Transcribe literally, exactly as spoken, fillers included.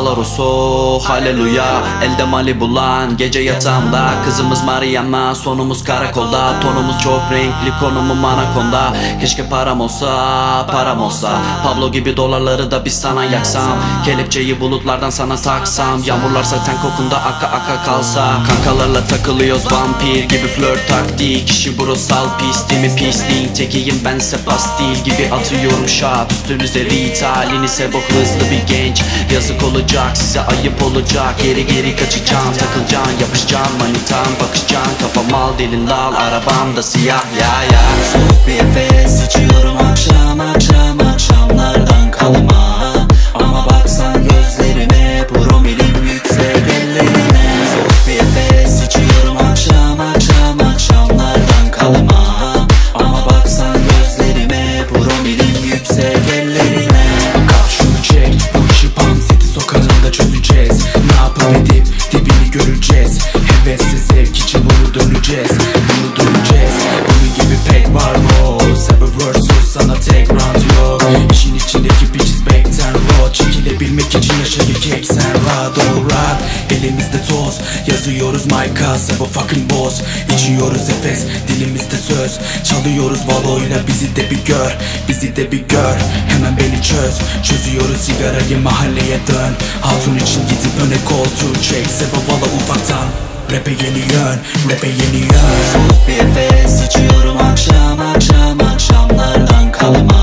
Valaroso haleluya. Elde mali bulan gece yatağımda. Kızımız Mariana, sonumuz karakolda. Tonumuz çok renkli, konumum anakonda. Keşke param olsa, param olsa. Pablo gibi dolarları da biz sana yaksam. Kelepçeyi bulutlardan sana taksam. Yağmurlarsa ten kokunda aka aka kalsa. Kankalarla takılıyoruz vampir gibi flört taktiği. Kişi brosal pisliğimi pisliğin tekiyim bense pastil gibi atıyorum şat. Üstünüze ritalin ise bu hızlı bir genç. Yazık olacak size, ayıp olacak. Geri geri kaçacağım, takılacaksın, yapışacaksın. Manitan bakışacaksın, kafam al dilin lal. Arabamda siyah ya ya. Soğuk bir Efes içiyorum akşam akşam akşamlardan kalma. Ama baksan gözlerime, promilim yüksek ellerine. Soğuk bir Efes içiyorum akşam akşam akşamlardan kalma. Ama baksan gözlerime, promilim yüksek ellerine. Kap şunu çek, bu işi Panseti sokağında çözeceğiz. Ne yapıp edip dibini göreceğiz. Hevesli zevk için bunu döneceğiz. Bunu döneceğiz. Bunun gibi pek var bro. Sebebi versus sana tek round yok. İşin içindeki bitches backten raw. Çekilebilmek için yaşayı keksen rahat ol rahat. Elimizde toz yazıyoruz Mike'a, Sebo fucking boss. İçiyoruz Efes, dilimizde söz. Çalıyoruz Valo'yla, bizi de bir gör. Bizi de bir gör, hemen beni çöz. Çözüyoruz sigarayı, mahalleye dön. Hatun için gidip öne koltuğu çek. Sebo Valo ufaktan rap'e yeni yön, rap'e yeni yön. Soğuk bir Efes içiyorum akşam akşam akşamlardan kalma.